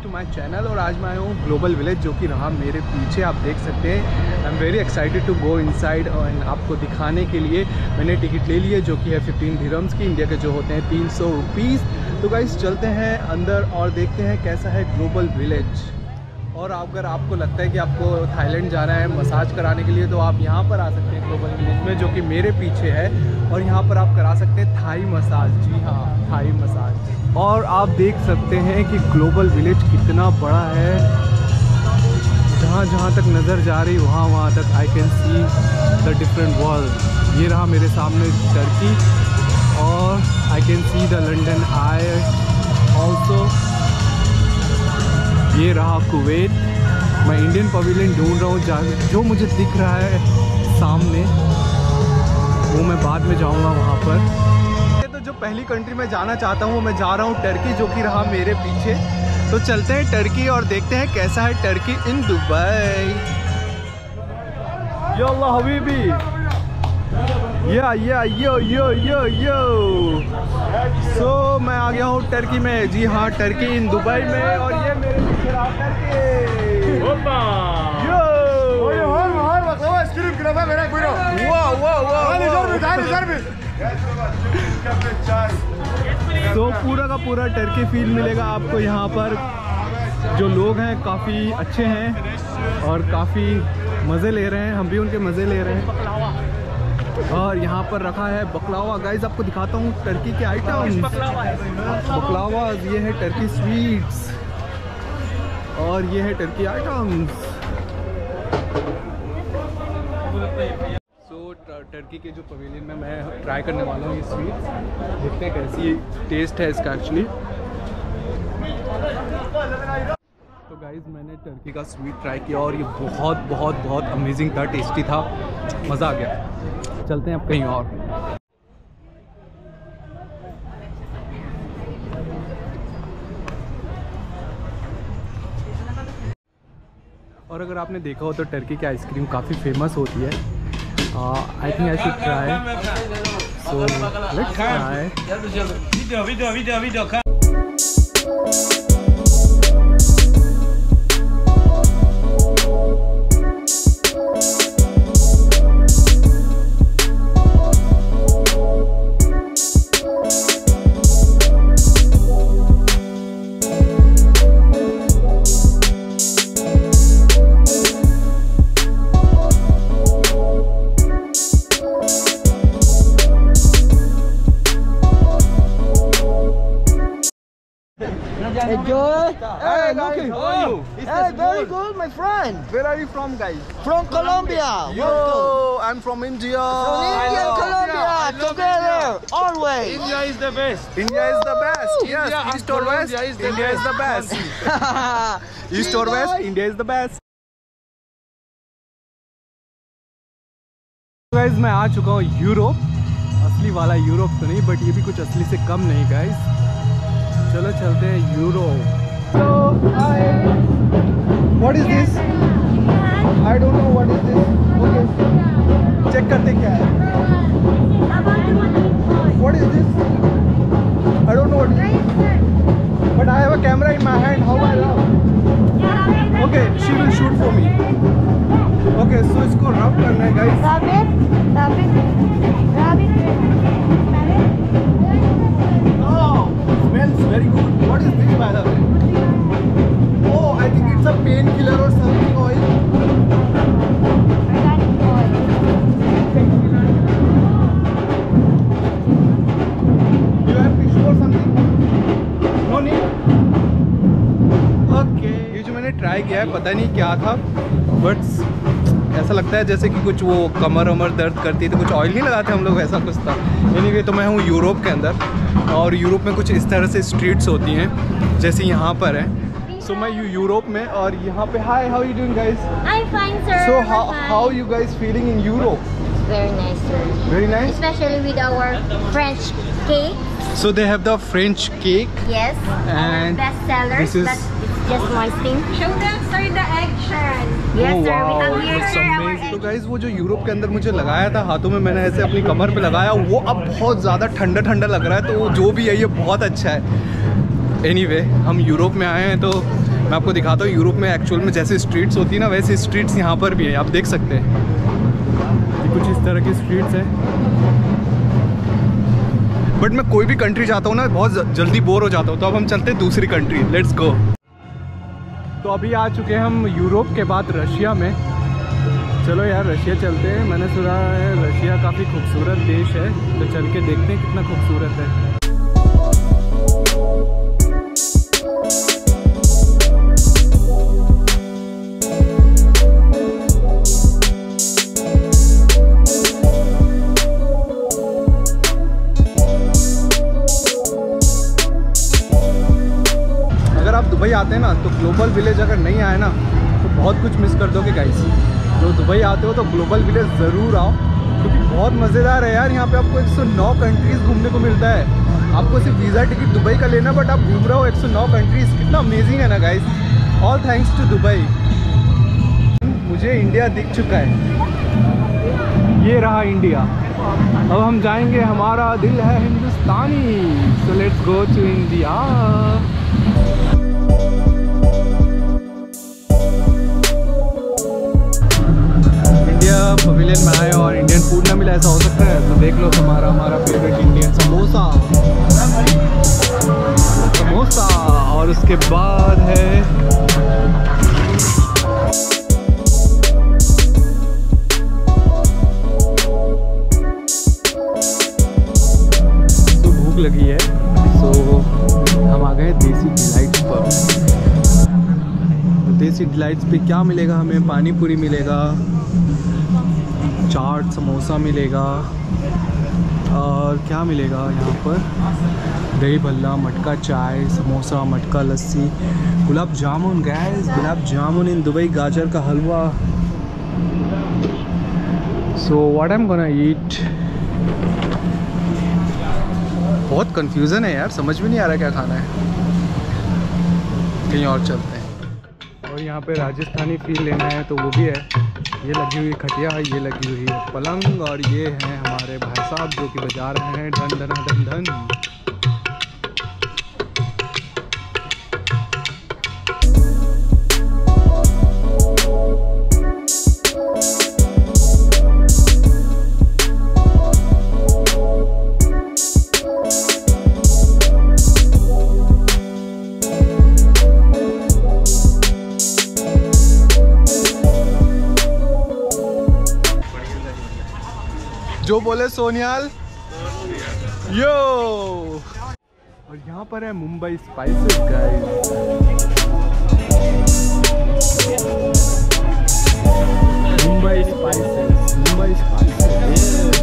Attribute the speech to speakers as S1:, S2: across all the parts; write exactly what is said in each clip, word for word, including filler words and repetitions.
S1: To my channel. और आज मैं आया हूँ ग्लोबल विलेज, जो कि रहा मेरे पीछे, आप देख सकते हैं। I am very excited to go inside और आपको दिखाने के लिए मैंने टिकट ले ली है, जो कि है फिफ्टीन दिरहम्स की, इंडिया के जो होते हैं तीन सौ रुपीज़। तो गाइस चलते हैं अंदर और देखते हैं कैसा है ग्लोबल विलेज। और अगर आपको लगता है कि आपको थाईलैंड जाना है मसाज कराने के लिए, तो आप यहाँ पर आ सकते हैं ग्लोबल विलेज में, जो कि मेरे पीछे है। और यहाँ पर आप करा सकते हैं थाई मसाज। जी हाँ, थाई मसाज। और आप देख सकते हैं कि ग्लोबल विलेज कितना बड़ा है। जहाँ जहाँ तक नज़र जा रही वहाँ वहाँ तक I can see the different world. ये रहा मेरे सामने टर्की, और I can see the London eye also. ये रहा कुवैत। मैं इंडियन पवेलियन ढूंढ रहा हूँ, जो मुझे दिख रहा है सामने वो मैं बाद में जाऊँगा वहाँ पर। तो जो पहली कंट्री मैं जाना चाहता हूँ, मैं जा रहा हूँ टर्की, जो कि रहा मेरे पीछे। तो चलते हैं टर्की और देखते हैं कैसा है टर्की इन दुबई। यो अल्लाह हबीबी, या या यो यो यो यो। सो so, मैं आ गया हूँ टर्की में। जी हाँ, टर्की इन दुबई में। और ये मेरे पीछे रहा टर्की। यो तो पूरा का पूरा टर्की फील मिलेगा आपको यहाँ पर। जो लोग हैं काफ़ी अच्छे हैं और काफ़ी मज़े ले रहे हैं, हम भी उनके मज़े ले रहे हैं। और यहाँ पर रखा है बकलावा। गाइस आपको दिखाता हूँ टर्की के आइटम्स। बकलावा, ये है टर्की स्वीट्स, और ये है टर्की आइटम्स। सो टर्की के जो पवेलियन में मैं ट्राई करने वाला हूँ ये स्वीट्स। देखते हैं कैसी टेस्ट है इसका एक्चुअली। तो गाइस मैंने टर्की का स्वीट ट्राई किया और ये बहुत बहुत बहुत अमेजिंग था, टेस्टी था, मज़ा आ गया। चलते हैं अब कहीं और। और अगर आपने देखा हो तो टर्की की आइसक्रीम काफ़ी फेमस होती है। I think I should try, so let's try. Video video video video
S2: Hey Joe.
S1: Hey, Lucky, how are you?
S2: Hey, very good, my friend.
S1: Where are you from, guys?
S2: From Colombia.
S1: Yo, I'm from India.
S2: From India and Colombia together, always.
S3: India is the best.
S1: India is the best. Yes,
S3: India and
S1: East or West,
S3: Colombia is the
S1: India is the best. East or West, India is the best. Guys मैं आ चुका हूँ Europe. असली वाला Europe तो नहीं, but ये भी कुछ असली से कम नहीं गाइस। चलो चलते हैं Europe. So, hi. What is this? I don't know what is this. Okay. Check करते क्या है? What is this? I don't know what it is. But I have a camera in my hand. How I rub? Okay, she will shoot for me. Okay, so इसको rub करना है guys.
S4: Rub it, rub it, rub it.
S1: Oh, smells very good. What is this, by the way? Oh, I think it's a painkiller or something oil.
S4: Organic oil.
S1: You have tissue or something? No need. Okay. ये जो मैंने try किया है पता नहीं क्या था, but ऐसा लगता है जैसे कि कुछ वो कमर वमर दर्द करती है, तो कुछ ऑयल नहीं लगाते हम लोग, ऐसा कुछ था। एनीवे, तो मैं हूँ यूरोप के अंदर, और यूरोप में कुछ इस तरह से स्ट्रीट्स होती हैं जैसे यहाँ पर है। सो so, मैं यू यूरोप में, और यहाँ पे hi, how you doing guys?
S4: I'm fine, sir.
S1: So
S4: I'm
S1: how
S4: fine.
S1: how you guys feeling in Europe?
S4: Very nice, sir.
S1: Very nice.
S4: Especially with our French cake.
S1: So they have the French cake.
S4: Yes.
S1: And
S4: our best sellers.
S1: this is-
S4: But it's just one thing. Show them, sir, the action. Yes,
S1: Oh,
S4: sir.
S1: wow,
S4: We have here,
S1: it's
S4: sir, our
S1: amazing. तो
S4: egg.
S1: Guys वो जो Europe के अंदर मुझे लगाया था हाथों में, मैंने ऐसे अपनी कमर पे लगाया, वो अब बहुत ज़्यादा ठंडा ठंडा लग रहा है। तो जो भी है ये बहुत अच्छा है। एनीवे, हम यूरोप में आए हैं तो मैं आपको दिखाता हूँ यूरोप में एक्चुअल में जैसे स्ट्रीट्स होती है ना, वैसे स्ट्रीट्स यहाँ पर भी है, आप देख सकते हैं। ये कुछ इस तरह की स्ट्रीट्स है। बट मैं कोई भी कंट्री जाता हूँ ना, बहुत जल्दी बोर हो जाता हूँ, तो अब हम चलते हैं दूसरी कंट्री। Let's go. तो अभी आ चुके हैं हम यूरोप के बाद रशिया में। चलो यार रशिया चलते हैं। मैंने सुना है रशिया काफ़ी खूबसूरत देश है, तो चल के देखते हैं कितना खूबसूरत है। अगर आप दुबई आते हैं ना, तो ग्लोबल विलेज अगर नहीं आए ना, तो बहुत कुछ मिस कर दोगे गाइस। तो दुबई आते हो तो ग्लोबल विलेज ज़रूर आओ, क्योंकि बहुत मज़ेदार है यार। यहाँ पे आपको एक सौ नौ कंट्रीज़ घूमने को मिलता है। आपको सिर्फ वीज़ा टिकट दुबई का लेना, बट आप घूम रहे हो एक सौ नौ कंट्रीज़। कितना अमेजिंग है ना guys. All thanks to Dubai. मुझे इंडिया दिख चुका है, ये रहा इंडिया। अब हम जाएंगे, हमारा दिल है हिंदुस्तानी। So let's go to India. Pavilion में आए और इंडियन फूड ना मिला, ऐसा हो सकता है? तो देख लो, हमारा हमारा फेवरेट इंडियन समोसा समोसा और उसके बाद है तो भूख लगी है, तो हम आ गए देसी डिलाइट्स पर। देसी डिलाइट्स पे क्या मिलेगा हमें? पानी पूरी मिलेगा, चाट समोसा मिलेगा, और क्या मिलेगा यहाँ पर? दही भल्ला, मटका चाय, समोसा, मटका लस्सी, गुलाब जामुन। गैस गुलाब जामुन इन दुबई, गाजर का halwa. So what I am gonna eat? बहुत कंफ्यूजन है यार, समझ में नहीं आ रहा क्या खाना है। कहीं और चलते हैं। और यहाँ पे राजस्थानी फील लेना है तो वो भी है। ये लगी हुई खटिया है, ये लगी हुई है पलंग, और ये हैं हमारे भाई साहब जो कि बजा रहे हैं धन धन धन धन। जो बोले सोनियाल यो। और यहाँ पर है Mumbai spices guys. Mumbai spices, Mumbai spices.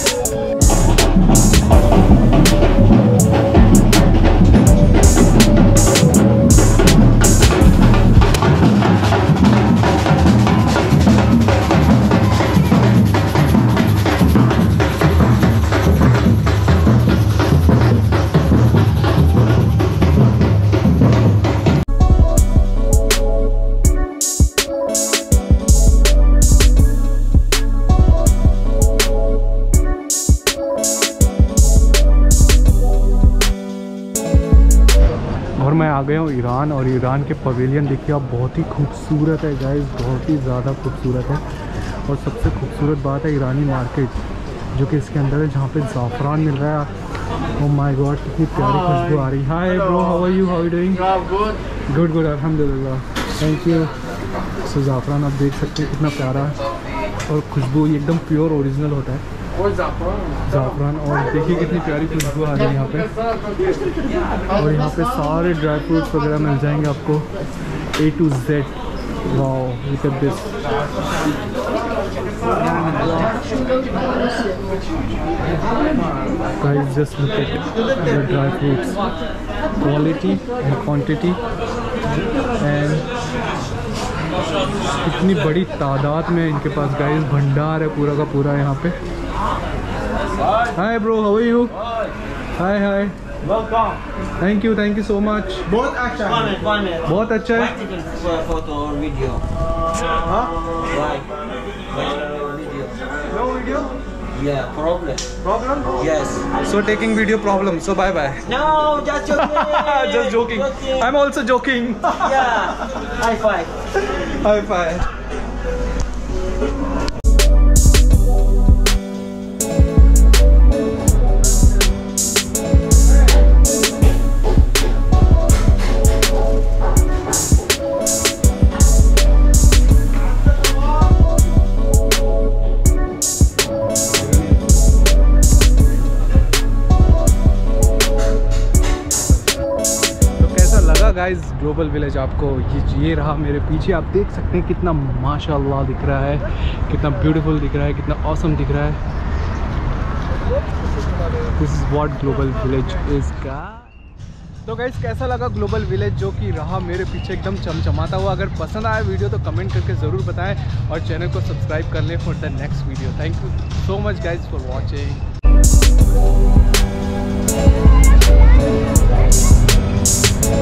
S1: और मैं आ गया हूँ ईरान, और ईरान के पवेलियन देखिए आप, बहुत ही खूबसूरत है गाइस, बहुत ही ज़्यादा खूबसूरत है। और सबसे खूबसूरत बात है ईरानी मार्केट जो कि इसके अंदर है, जहाँ पे ज़ाफ़रान मिल रहा है। ओह माय गॉड, कितनी प्यारी खुशबू आ रही है। Hi bro, how are you, how are doing? Good good अल्हम्दुलिल्लाह, थैंक यू। सो ज़ाफ़रान आप देख सकते हैं कितना प्यारा है, और खुशबू एकदम प्योर ओरिजिनल होता है ज़ाफ़रान। और देखिए कितनी प्यारी खुशबू आ रही है यहाँ पे। और यहाँ पे सारे ड्राई फ्रूट्स वगैरह मिल जाएंगे आपको, A to Z. Wow, look at this. Guys just look at the dry fruits, quality and quantity, and इतनी बड़ी तादाद में इनके पास गाइस भंडार है पूरा का पूरा यहाँ पे। Hi bro, how are you? Hi hi, welcome, thank you, thank you so much.
S2: बहुत अच्छा है,
S1: बहुत अच्छा है।
S2: फोटो और वीडियो। हाँ? No video? Yeah, problem.
S1: Problem?
S2: Yes.
S1: So taking video problem. So bye bye.
S2: No, just joking.
S1: Just joking. I'm also joking.
S2: Yeah. High five.
S1: High five. Guys global village आपको ये ये रहा मेरे पीछे, आप देख सकते हैं कितना माशाल्लाह दिख रहा है, कितना ब्यूटीफुल दिख रहा है, कितना ऑसम दिख रहा है। This is what global village is का। तो गाइस कैसा लगा ग्लोबल विलेज जो कि रहा मेरे पीछे एकदम चमचमाता हुआ। अगर पसंद आया वीडियो तो कमेंट करके ज़रूर बताएं और चैनल को सब्सक्राइब कर लें for the next video. Thank you so much guys for watching.